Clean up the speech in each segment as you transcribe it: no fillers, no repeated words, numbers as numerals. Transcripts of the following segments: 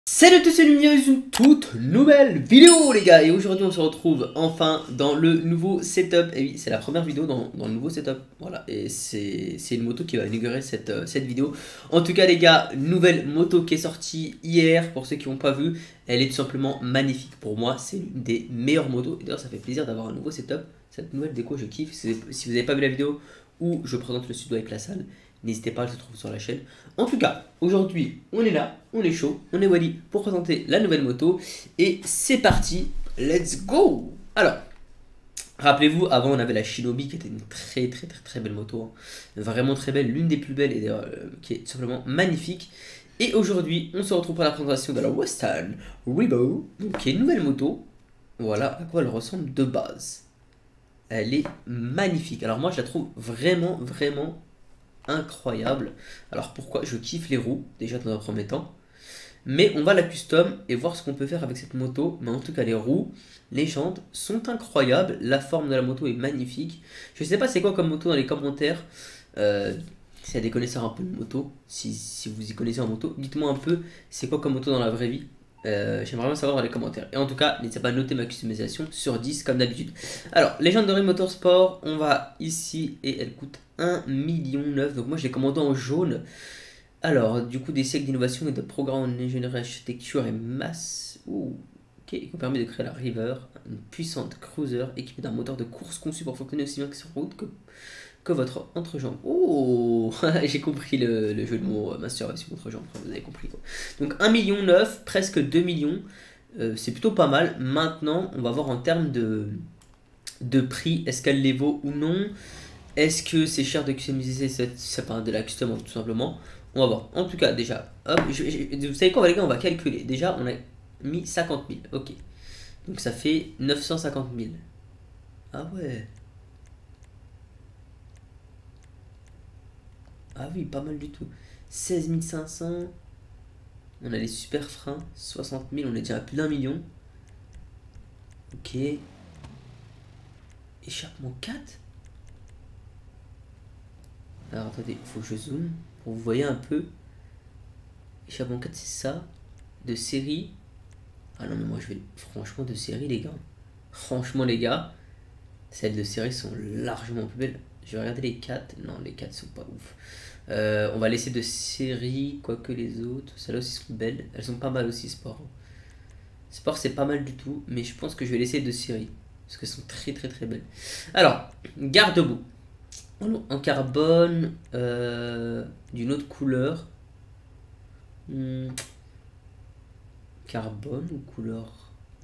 Salut à tous, c'est Lumière, une toute nouvelle vidéo les gars. Et aujourd'hui on se retrouve enfin dans le nouveau setup. Et oui, c'est la première vidéo dans le nouveau setup. Voilà, et c'est une moto qui va inaugurer cette vidéo. En tout cas les gars, nouvelle moto qui est sortie hier. Pour ceux qui n'ont pas vu, elle est tout simplement magnifique. Pour moi c'est l'une des meilleures motos. Et d'ailleurs ça fait plaisir d'avoir un nouveau setup. Cette nouvelle déco je kiffe. Si vous n'avez pas vu la vidéo où je présente le studio avec la salle, n'hésitez pas, elle se trouve sur la chaîne. En tout cas, aujourd'hui, on est là, on est chaud, on est ready pour présenter la nouvelle moto. Et c'est parti, let's go. Alors, rappelez-vous, avant on avait la Shinobi qui était une très belle moto. Hein. Vraiment très belle, l'une des plus belles et qui est tout simplement magnifique. Et aujourd'hui, on se retrouve pour la présentation de la Western Rebo, donc qui est une nouvelle moto. Voilà à quoi elle ressemble de base. Elle est magnifique. Alors moi, je la trouve vraiment incroyable. Alors pourquoi? Je kiffe les roues, déjà dans un premier temps. Mais on va la custom et voir ce qu'on peut faire avec cette moto. Mais en tout cas, les roues, les jantes sont incroyables. La forme de la moto est magnifique. Je sais pas c'est quoi comme moto dans les commentaires. S'il y a des connaisseurs un peu de moto, si vous y connaissez en moto, dites-moi un peu c'est quoi comme moto dans la vraie vie. J'aimerais bien savoir dans les commentaires. Et en tout cas, n'hésitez pas à noter ma customisation sur 10 comme d'habitude. Alors, Legendary Motorsport, on va ici et elle coûte 1,9 million. Donc moi je l'ai commandé en jaune. Alors, du coup, des siècles d'innovation et de programmes en ingénierie, architecture et masse. Ouh, ok, qui ont permis de créer la River, une puissante cruiser équipée d'un moteur de course conçu pour fonctionner aussi bien que sur route que votre entrejambe. Oh, j'ai compris le jeu de mots master sur entrejambe, vous avez compris quoi. Donc 1,9 million, presque 2 millions, c'est plutôt pas mal. Maintenant, on va voir en termes de prix, est-ce qu'elle les vaut ou non. Est-ce que c'est cher de customiser de la custom tout simplement. On va voir. En tout cas, déjà, hop, vous savez quoi les gars, on va calculer. Déjà, on a mis 50 000, ok. Donc ça fait 950 000. Ah ouais. Ah oui, pas mal du tout. 16 500. On a les super freins. 60 000, on est déjà à plus d'1 million. Ok. Échappement 4. Alors attendez, il faut que je zoome pour vous voyez un peu. Échappement 4, c'est ça. De série. Ah non, mais moi je vais. Franchement, de série, les gars. Franchement, les gars. Celles de série sont largement plus belles. Je vais regarder les 4. Non, les 4 sont pas ouf. On va laisser de série, quoique les autres. Celles-là aussi sont belles. Elles sont pas mal aussi, Sport. Sport, c'est pas mal du tout. Mais je pense que je vais laisser de série. Parce qu'elles sont très belles. Alors, garde-boue. En carbone. D'une autre couleur. Carbone ou couleur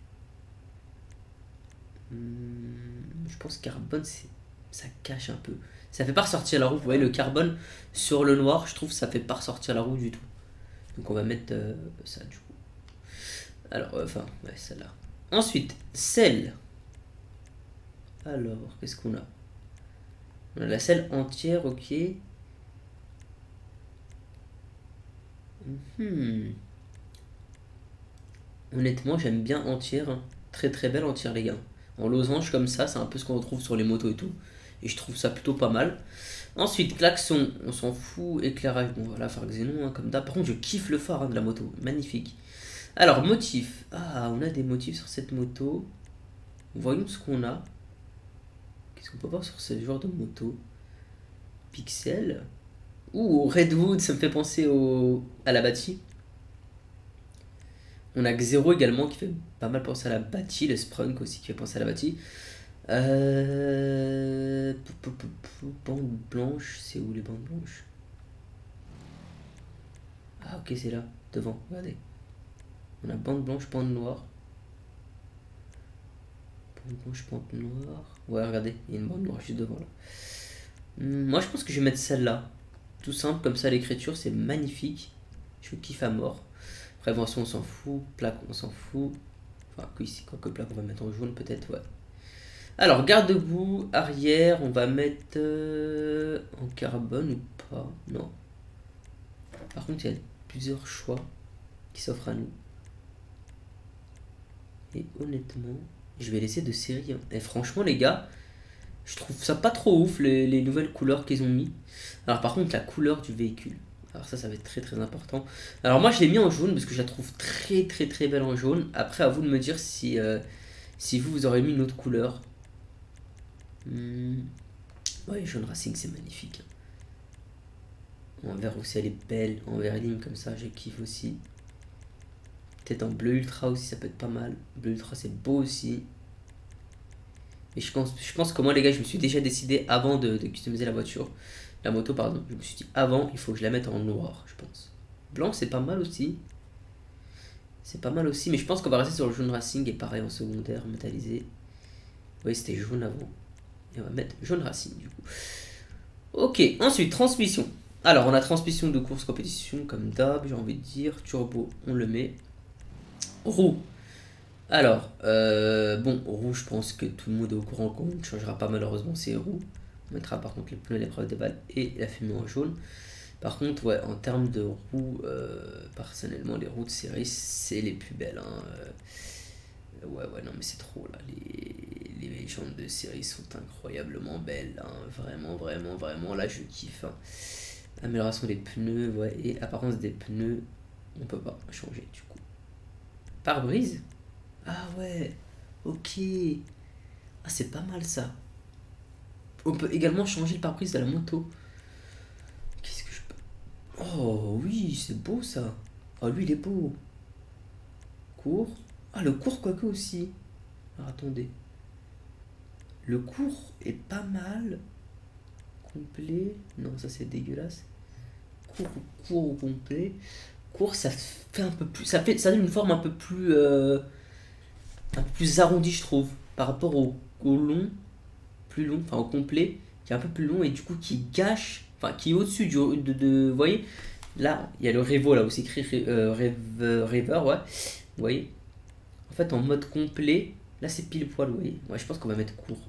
je pense carbone, ça cache un peu. Ça fait pas ressortir la roue. Vous voyez le carbone sur le noir, je trouve que ça fait pas ressortir la roue du tout. Donc on va mettre ça du coup. Alors, enfin, ouais, celle-là. Ensuite, selle. Alors, qu'est-ce qu'on a? On a la selle entière, ok. Honnêtement, j'aime bien entière. Hein. Très belle entière, les gars. En losange comme ça, c'est un peu ce qu'on retrouve sur les motos et tout. Et je trouve ça plutôt pas mal. Ensuite, klaxon, on s'en fout. Éclairage, bon voilà, phare xénon, hein, comme d'hab. Par contre, je kiffe le phare hein, de la moto, magnifique. Alors, motif. Ah, on a des motifs sur cette moto. Voyons ce qu'on a. Qu'est-ce qu'on peut voir sur ce genre de moto? Pixel. Ouh, Redwood, ça me fait penser à la Bati. On a Xero également qui fait pas mal penser à la Bati, le Sprunk aussi qui fait penser à la Bati. Bande blanche, c'est où les bandes blanches? Ah ok c'est là, devant, regardez. On a bande blanche, bande noire. Bande blanche, bande noire. Ouais regardez, il y a une bande noire juste devant là. Moi je pense que je vais mettre celle-là. Tout simple, comme ça l'écriture c'est magnifique. Je kiffe à mort. Prévention on s'en fout, plaque on s'en fout. Enfin ici, quoique plaque on va mettre en jaune peut-être, ouais. Alors, garde-boue, arrière, on va mettre en carbone ou pas? Non. Par contre, il y a plusieurs choix qui s'offrent à nous. Et honnêtement, je vais laisser de série. Hein. Et franchement, les gars, je trouve ça pas trop ouf, les nouvelles couleurs qu'ils ont mis. Alors, par contre, la couleur du véhicule. Alors ça va être très très important. Alors moi je l'ai mis en jaune parce que je la trouve très très très belle en jaune. Après à vous de me dire si, si vous aurez mis une autre couleur. Ouais, jaune racing c'est magnifique. En vert aussi elle est belle. En vert lime comme ça je kiffe aussi. Peut-être en bleu ultra aussi ça peut être pas mal. Bleu ultra c'est beau aussi. Et je pense que moi les gars je me suis déjà décidé avant de customiser la voiture. La moto pardon. Je me suis dit avant il faut que je la mette en noir je pense. Blanc c'est pas mal aussi. C'est pas mal aussi. Mais je pense qu'on va rester sur le jaune racing et pareil en secondaire métallisé. Oui c'était jaune avant. Et on va mettre jaune racing du coup. Ok ensuite transmission. Alors on a transmission de course compétition comme d'hab j'ai envie de dire. Turbo on le met. Roue. Alors, bon, roue, je pense que tout le monde est au courant qu'on ne changera pas malheureusement ces roues. On mettra par contre les pneus, l'épreuve des balles et la fumée en jaune. Par contre, ouais, en termes de roues, personnellement, les roues de série, c'est les plus belles. Hein. Ouais, non, mais c'est trop là. Les jantes de série sont incroyablement belles. Hein. Vraiment, vraiment, vraiment, là je kiffe. Hein. Amélioration des pneus, ouais, et apparence des pneus, on peut pas changer du coup. Pare-brise. Ah ouais, ok. Ah c'est pas mal ça. On peut également changer le pare-brise de la moto. Qu'est-ce que je peux... Oh oui, c'est beau ça. Oh lui il est beau. Court. Ah le court quoique aussi. Alors attendez. Le court est pas mal. Complet. Non ça c'est dégueulasse. Court ou complet. Court ça fait un peu plus... Ça donne une forme un peu plus arrondi je trouve par rapport au long plus long enfin au complet qui est un peu plus long et du coup qui gâche enfin qui est au-dessus vous voyez là il y a le Revo là où c'est écrit Rever ouais vous voyez en fait en mode complet là c'est pile poil vous voyez ouais je pense qu'on va mettre court.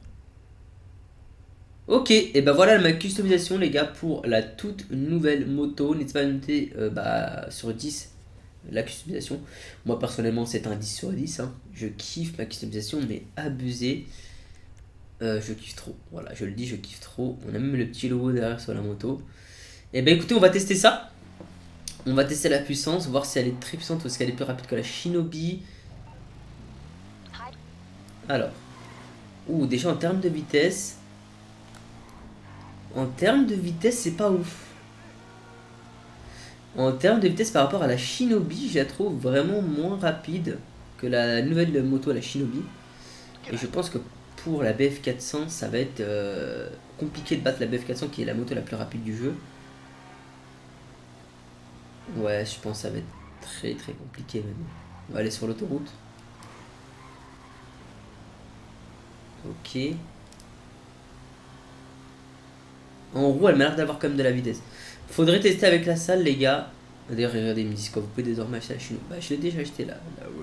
Ok et ben voilà ma customisation les gars pour la toute nouvelle moto. N'hésitez pas à noter sur 10 la customisation. Moi personnellement c'est un 10 sur 10 hein. Je kiffe ma customisation mais abusé. Je kiffe trop, voilà je le dis je kiffe trop. On a même le petit logo derrière sur la moto. Et ben écoutez on va tester ça. On va tester la puissance, voir si elle est très puissante ou est-ce qu'elle est plus rapide que la Shinobi. Alors déjà en termes de vitesse. En termes de vitesse c'est pas ouf. En termes de vitesse par rapport à la Shinobi, je la trouve vraiment moins rapide que la nouvelle moto, la Shinobi. Et je pense que pour la BF400, ça va être compliqué de battre la BF400 qui est la moto la plus rapide du jeu. Ouais, je pense que ça va être très très compliqué maintenant. On va aller sur l'autoroute. Ok. En roue, elle m'a l'air d'avoir quand même de la vitesse. Faudrait tester avec la salle, les gars. D'ailleurs, regardez, ils me disent quoi, vous pouvez désormais acheter la Shinobi. Bah, je l'ai déjà acheté là.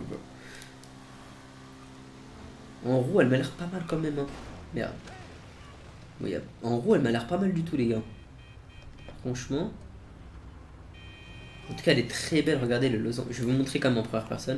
En roue, elle m'a l'air pas mal quand même. Hein. Merde. Oui, en roue, elle m'a l'air pas mal du tout, les gars. Franchement. En tout cas, elle est très belle. Regardez le losange. Je vais vous montrer quand même en première personne.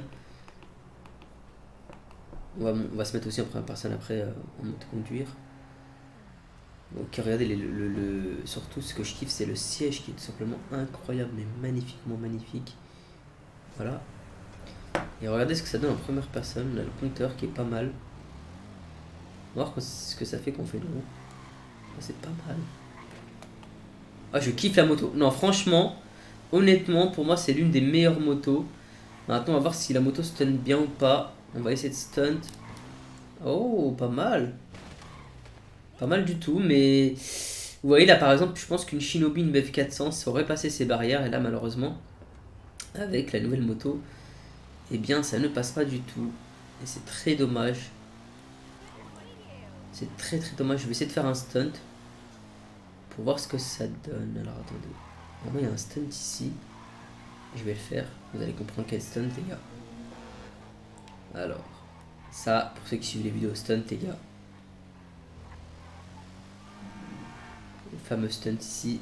On va se mettre aussi en première personne après en mode conduire. Ok, regardez, surtout ce que je kiffe, c'est le siège qui est tout simplement incroyable, mais magnifiquement magnifique. Voilà. Et regardez ce que ça donne en première personne. Là, le compteur qui est pas mal. On va voir ce que ça fait qu'on fait le roue. C'est pas mal. Ah, je kiffe la moto. Non, franchement, honnêtement, pour moi, c'est l'une des meilleures motos. Maintenant, on va voir si la moto stun bien ou pas. On va essayer de stunt. Oh, pas mal. Pas mal du tout, mais... Vous voyez, là, par exemple, je pense qu'une Shinobi, une BF400, ça aurait passé ses barrières. Et là, malheureusement, avec la nouvelle moto, eh bien, ça ne passe pas du tout. Et c'est très dommage. C'est très très dommage. Je vais essayer de faire un stunt. Pour voir ce que ça donne. Alors, attendez. Normalement, il y a un stunt ici. Je vais le faire. Vous allez comprendre quel stunt, les gars. Alors, ça, pour ceux qui suivent les vidéos stunt, les gars. Le fameux stunt ici.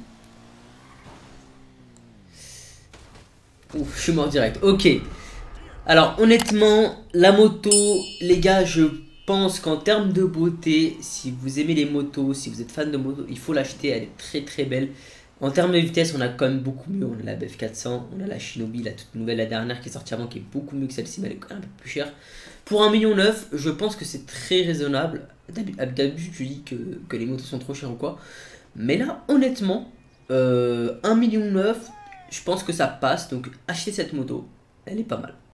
Ouf, je suis mort direct. Ok. Alors, honnêtement, la moto, les gars, je pense qu'en termes de beauté, si vous aimez les motos, si vous êtes fan de moto, il faut l'acheter. Elle est très très belle. En termes de vitesse, on a quand même beaucoup mieux. On a la BF 400, on a la Shinobi, la toute nouvelle, la dernière qui est sortie avant, qui est beaucoup mieux que celle-ci, mais elle est quand même un peu plus chère. Pour 1,9 million, je pense que c'est très raisonnable. D'habitude, je dis que les motos sont trop chères ou quoi. Mais là, honnêtement, 1,9 million, je pense que ça passe. Donc, achetez cette moto. Elle est pas mal.